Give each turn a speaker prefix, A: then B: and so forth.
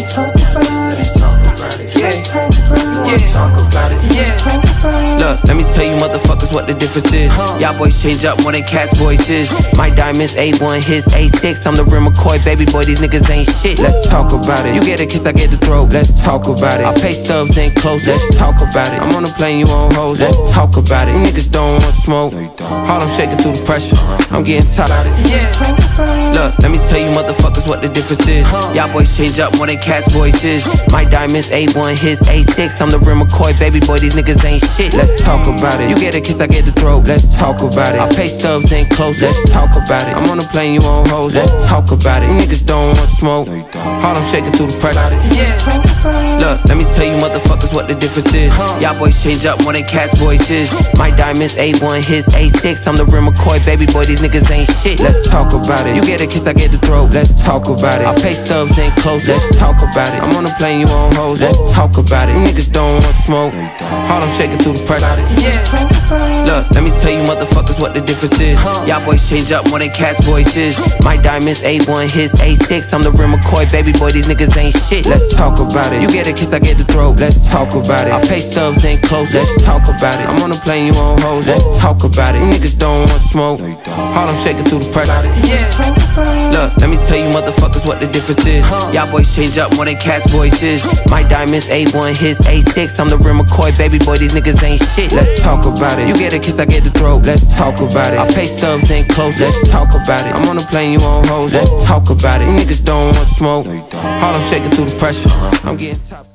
A: talk about it. Let's talk about it. Talk about it. Talk about it.
B: Look, let me tell you motherfuckers what the difference is. Y'all boys change up more than cats' voices. My diamonds A1, his A6. I'm the real McCoy, baby boy, these niggas ain't shit. Let's talk about it. You get a kiss, I get the throat. Let's talk about it. Our pay stubs ain't close. Let's talk about it. I'm on the plane, you on hoes. Let's talk about it. You niggas don't want smoke. Harlem shaking through the pressure. I'm getting tired. Look, let me tell you motherfuckers what the difference is. Y'all boys change up more than cats' voices. My diamonds A1, his A6. I'm the real McCoy, baby boy, these niggas ain't shit. Let's talk about it. You get a kiss, I get the throat. Let's talk about it. Our pay stubs ain't close. Let's talk about it. I'm on the plane, you on hoes. Let's talk about it. You niggas don't want smoke. Harlem shaking through the pressure. Look, let me tell you motherfuckers what the difference is. Y'all boys change up more than cats' voices. My diamonds A1, his A6. I'm the real McCoy, baby boy, these niggas ain't shit. Let's talk about it. You get a kiss, I get the throat. Let's talk about it. Our pay stubs ain't close. Let's talk about it. I'm on the plane, you on hoes. Let's talk about it. You niggas don't want smoke. Harlem shaking through the pressure. Look, let me tell you motherfuckers what the difference is. Y'all boys change up more than cats' voices. My diamonds A1, his A6. I'm the real McCoy, baby boy, these niggas ain't shit. Let's talk about it. You get a kiss, I get the throat. Let's talk about it. Our pay stubs ain't close. Let's talk about it. I'm on the plane, you on hoes. Let's talk about it. You niggas don't want smoke. Harlem shaking through the pressure. Look, let me tell you motherfuckers what the difference is. Y'all boys change up more than cats' voices. My diamonds A1, his A6. I'm the real McCoy, baby boy, these niggas ain't shit. Let's talk about it. You get a kiss, I get the throat. Let's talk about it. Our pay stubs ain't close. Let's talk about it. I'm on the plane, you on hoes. Let's talk about it. You niggas don't want smoke. Harlem shaking through the pressure. I'm getting top.